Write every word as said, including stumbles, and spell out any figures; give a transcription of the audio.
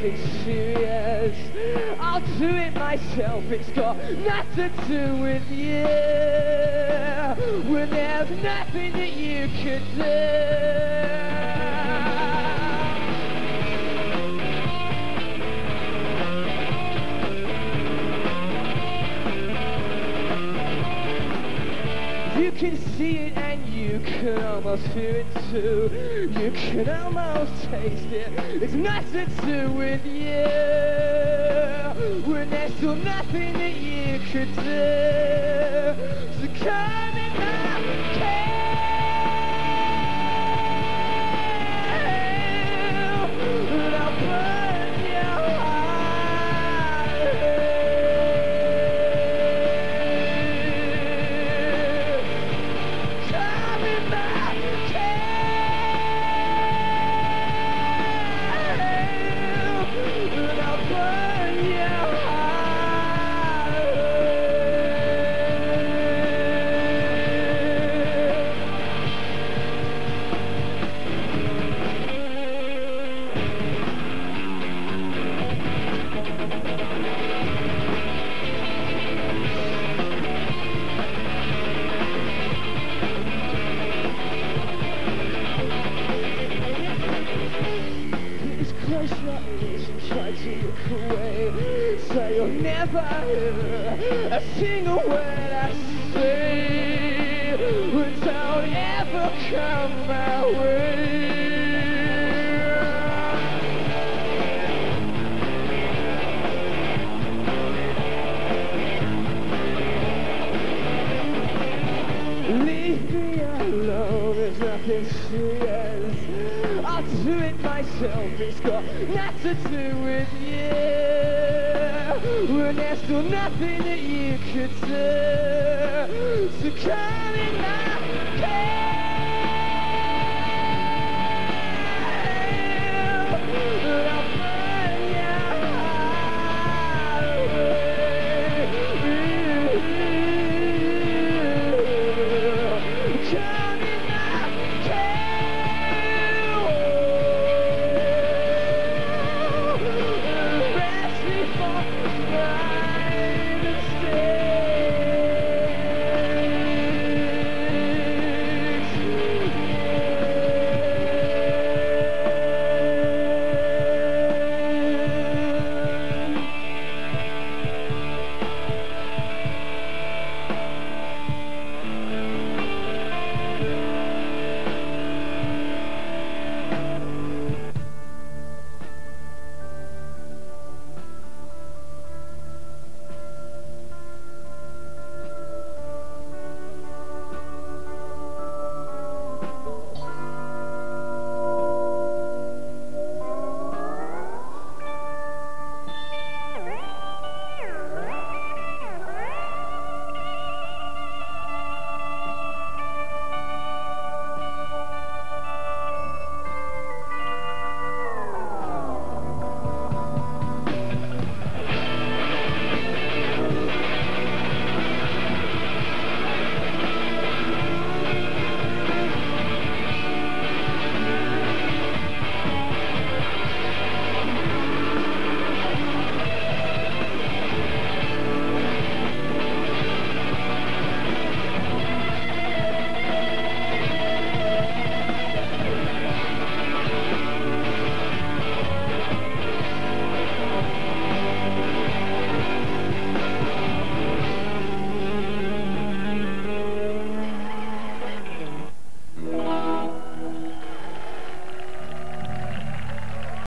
nothing serious. I'll do it myself, it's got nothing to do with you. When there's nothing that you could do. You can see it and you can almost hear it too. You can almost taste it. It's nothing to do with you. When there's still nothing that you could do. So come in my cave. And I'll burn your heart. Try to look away, so you'll never hear a single word I say. Don't ever come my way. Leave me alone, there's nothing serious. I'll do it myself, it's got nothing to do with you. When there's still nothing that you could do. So come in my